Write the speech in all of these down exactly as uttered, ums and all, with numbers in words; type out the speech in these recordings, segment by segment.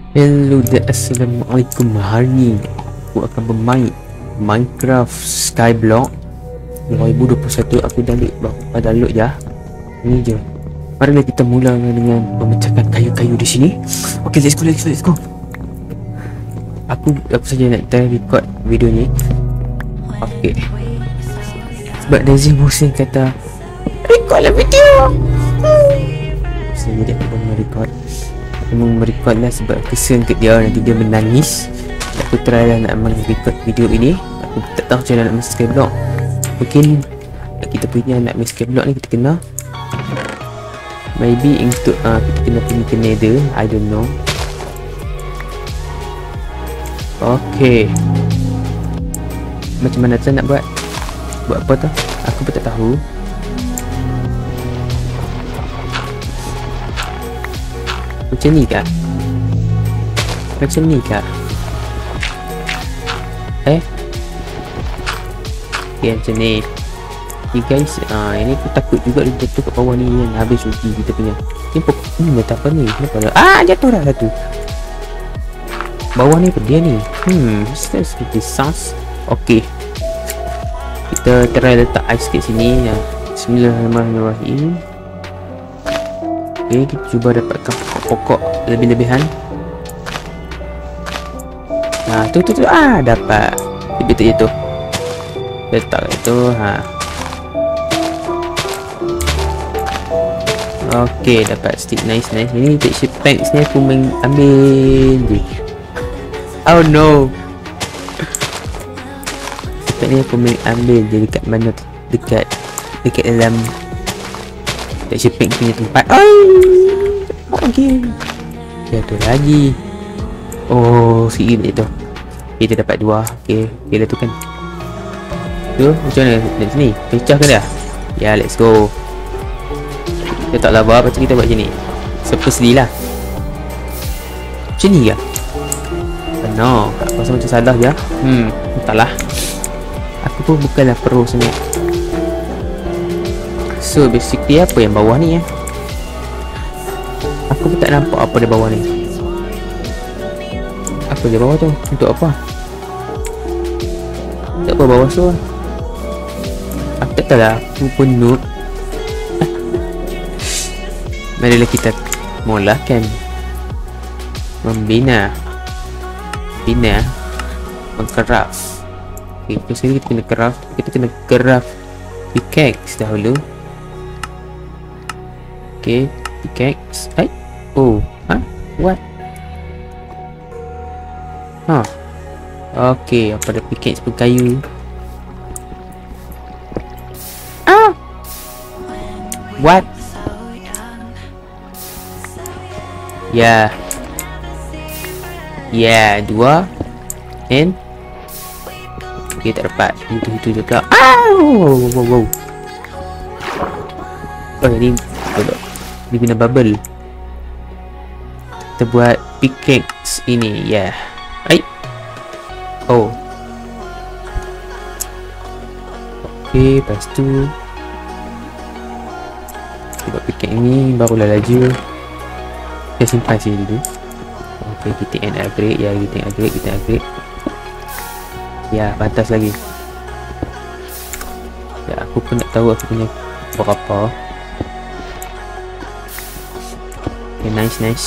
Hello there, assalamualaikum. Hari ni aku akan bermain Minecraft Skyblock dua ribu dua puluh satu. Aku download baru download je. Ni je. Marilah kita mula dengan memecahkan kayu-kayu di sini. Okay, let's go, let's go, let's go. Aku aku saja nak try record video ni. Okay. Sebab Daisy Musin kata record lah video. So jadi aku pun record. Memang merecord lah sebab kesian ke dia, nanti dia menangis. Aku try lah nak merecord video ini. Aku tak tahu macam mana nak main Skyblock. Mungkin kita punya nak main Skyblock ni kita kena maybe untuk uh, kita kena pergi ke Nether, I don't know. Okay, macam mana tu nak buat? Buat apa tu? Aku pun tak tahu. Macam ni kah? Macam ni kah? Eh? Okay, macam ni. Okay guys, ah, ini aku takut juga dia jatuh kat bawah ni kan. Habis uji kita punya. Ni pokok ni mata apa ni? Kenapa dah? Ah, jatuh dah satu. Bawah ni apa dia ni? Hmm, this is sauce. Okay, kita try letak ais kat sini. Bismillahirrahmanirrahim. Okay, kita cuba dapatkan pokok-pokok lebih-lebihan. Nah, tu tu tu ah, dapat. Dia tak jatuh. Letak kat tu, ha. Okay, dapat stick, nice nice. Ini texture packs ni aku main ambil je. Oh no. Pack ni aku main ambil je dekat mana tu? Dekat dekat dalam texture pack punya tempat. Okay, jatuh lagi. Oh, sikit je tu. Kita dapat dua. Okay, kita tu kan. Tu macam mana dari sini? Pecah ke dah? Ya, yeah, let's go. Kita tak laba, lepas tu kita buat macam ni. Seperti lah. Macam ni ke? No, tak rasa macam salah je. Hmm, entahlah. Aku pun bukanlah pro sangat. So basically apa yang bawah ni ya? Aku pun tak nampak apa di bawah ni. Apa di bawah tu? Untuk apa? Tak apa bawah tu. Aku tak tahu lah. Aku pun noob. Marilah kita mulakan membina Bina mengcraft. Okay, first kita kena craft. Kita kena craft pickaxe dahulu. Okay, pickaxe. Hai. Oh, ha? What? Ha. Okay, apa ada pickaxe pun kayu. Ah. What? Ya. Yeah. Ya, yeah, dua. And okay, tak dapat. Itu itu juga. Ah, wow, wow, wow. Oh, ini betul. Dia guna bubble. Kita buat pickaxe ini, ya. Yeah. Hai. Oh. Okay, lepas tu kita buat pickaxe ini, barulah laju. Kita simpan sini dulu. Okay, kita and upgrade. Ya, kita upgrade, kita upgrade. Ya, pantas lagi. Ya, aku pun nak tahu aku punya berapa. Okay, nice, nice.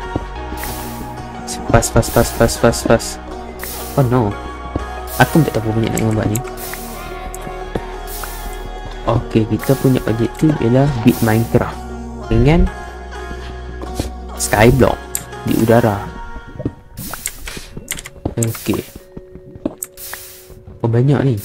Pas, pas, pas, pas, pas, pas. Oh no. Aku tak tahu banyak nak gambar ni. Okay, kita punya objektif ialah beat Minecraft dengan Skyblock di udara. Okey. Apa banyak ni?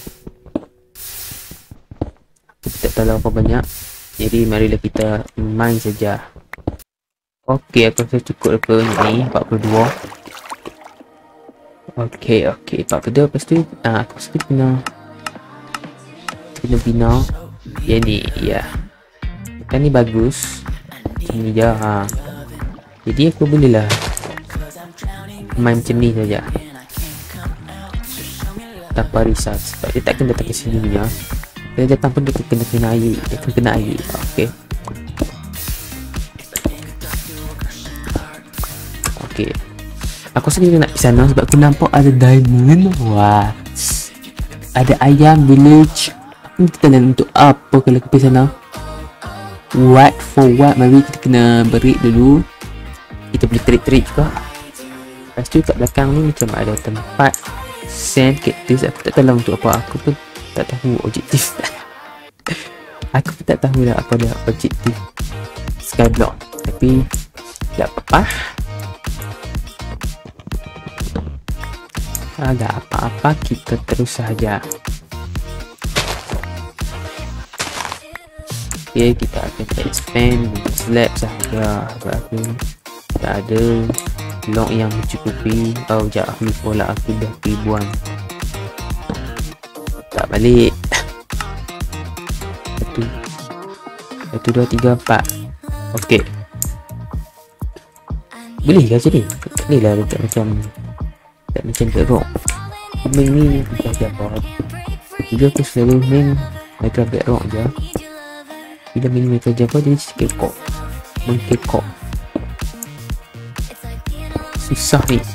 Tak tahu apa banyak. Jadi marilah kita main saja. Okey, aku rasa cukup apa ni? empat puluh dua. Okey, okey, empat puluh dua. Lepas tu ah, aku mesti kena kena bina yang ni, ya. Kan ni bagus. Ini je ha. Jadi aku bolehlah main macam ni saja tanpa risau sebab dia takkan datang ke sini punya. Dia datang pun dia kena kena air, dia kena kena air. Okey. Okey. Aku sendiri nak pergi sana sebab aku nampak ada diamond. Wah, ada ayam village. Aku tak tahu untuk apa kalau aku pergi sana. What for what? Mari kita kena break dulu. Kita boleh trik-trik juga. Lepas tu kat belakang ni macam ada tempat sand cactus. Aku tak tahu untuk apa. Aku pun tak tahu objektif. Aku pun tak tahu lah apa dia objektif Skyblock. Tapi tak apa-apa. Ada apa-apa, kita terus saja. Okay, kita akan expand dengan slab sahaja. Sebab aku tak ada blok yang mencukupi. Oh, sekejap, aku lupa lah, aku dah pergi buang. Tak balik. Satu Satu, dua, tiga, empat. Okay. Boleh ke macam ni? Boleh lah dekat macam tak macam bedrock. Main ni bukan siapa. Bila aku selalu main Minecraft bedrock je. Bila main Minecraft Java jadi kekok. Mengkekok. Susah ni.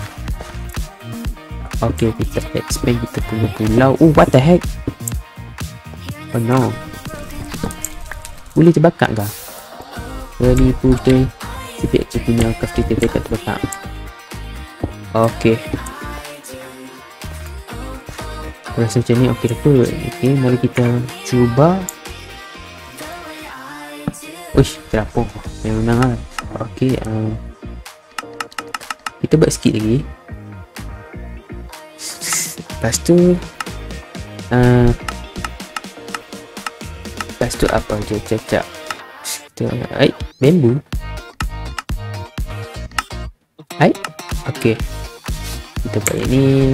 Okay, kita expand kita punya pulau. Oh, what the heck? Oh no. Boleh terbakar ke? Ini putih. Tapi aku punya cafeteria dekat terbakar. Okay. Rasa macam ni okey betul. Okey, mari kita cuba. Uish, terapung. Memang lah. Okey, um, kita buat sikit lagi. Lepas tu uh, Lepas tu apa je, cacak. Kita, ay, bambu. Ay, okey. Kita buat ini.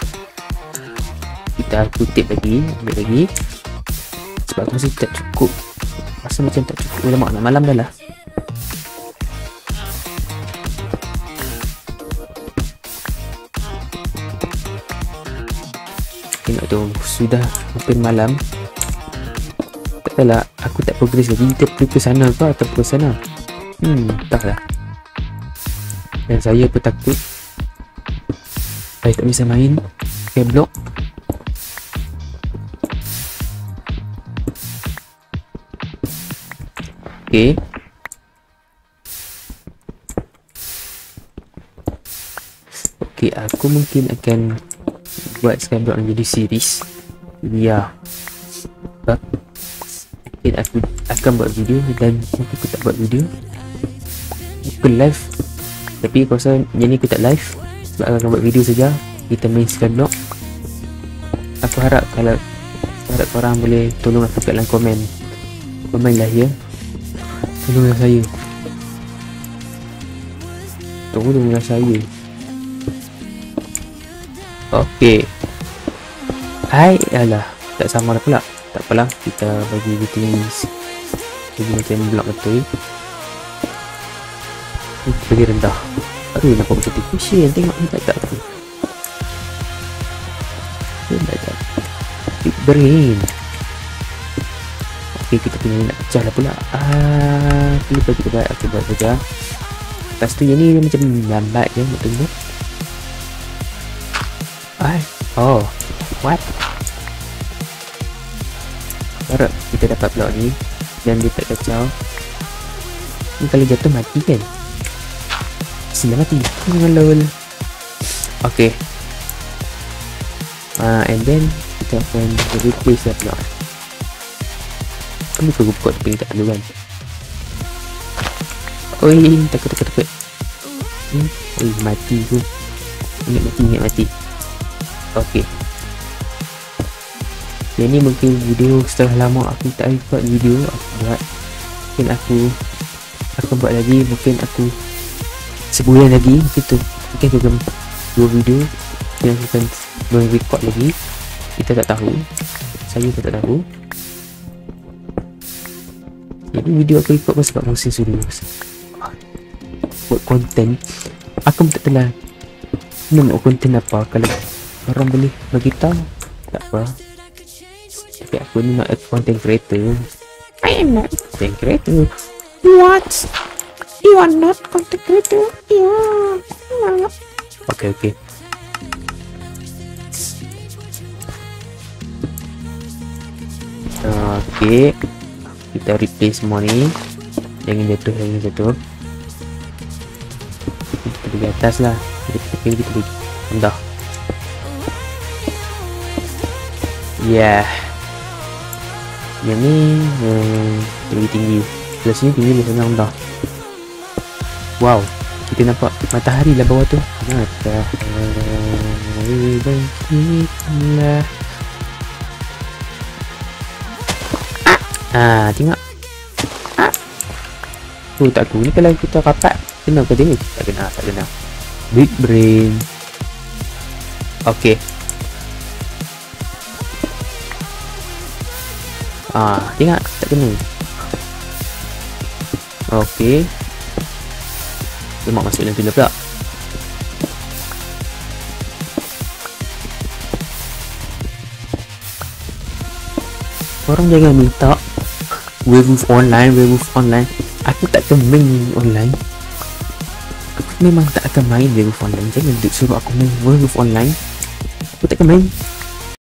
Kita kutip lagi, ambil lagi. Sebab aku rasa tak cukup. Rasa macam tak cukup. Lemak nak malam dah lah. Tengok tu, sudah hampir malam. Tak tahu lah, aku tak progress lagi. Kita pergi ke sana ke atau ke sana? Hmm, tak lah. Dan saya pun takut saya tak bisa main Skyblock. Okay. Okay, aku mungkin akan buat Skyblock menjadi series. Ya. Sebab mungkin aku akan buat video dan mungkin aku tak buat video. Aku live. Tapi aku rasa yang ni aku tak live. Sebab aku akan buat video saja. Kita main Skyblock. Aku harap kalau aku harap korang boleh tolong aku kat dalam komen. Komen lah ya. Tolonglah saya. Tolonglah saya. Okey. Hai, alah, tak sama dah pula. Tak apalah, kita bagi gitu ni. Jadi macam blok betul. Bagi rendah. Aduh, nampak macam tu. Pusing, tengok ni tak tak tu. Tak tak. Big brain. Okey, kita punya nak pecah lah pula. Ah, lupa kita buat. Aku buat saja. Lepas tu yang ni macam lambat je nak tunggu. Ah, oh, what? Harap kita dapat blok ni dan dia tak kacau. Ni kalau jatuh mati kan? Sila mati. Lol. Okay. Ah, uh, and then kita akan replace that blok. Kamu kau buka tapi tak perlu kan? Oi, takut takut takut. Hmm, oi mati tu. Ingat mati, ingat mati. Okey. Yang ni mungkin video setelah lama aku tak buat video aku buat. Mungkin aku akan buat lagi, mungkin aku sebulan lagi gitu. Mungkin aku akan dua video yang aku akan record lagi. Kita tak tahu. Saya pun tak tahu. Jadi video aku ikut pun sebab musim sudu. Buat konten. Aku pun tak tahu lah nak buat konten apa. Kalau orang boleh beritahu, tak apa. Tapi aku ni not a content creator. I am not content creator. What? You are not content creator? Yeah. Okey okey. Okey. Kita replace semua ni. Jangan jatuh, jangan jatuh. Kita pergi atas lah. Kita pergi, kita pergi. Rendah. Ya. Yeah. Yang ni hmm, lebih tinggi. Sebelah sini tinggi, lebih sana rendah. Wow. Kita nampak matahari lah bawah tu. Matahari baiklah. Ah, tengok. Ah. Tu tak aku ni kalau kita rapat kena ke dia? Tak kena, tak kena. Big brain. Okey. Ah, tengok tak kena. Okey. Dia masuk dalam film pula. Orang jangan minta Werewolf online, Werewolf online. Aku tak akan main online. Aku memang tak akan main Werewolf online. Jangan duk suruh aku main Werewolf online. Aku tak akan main.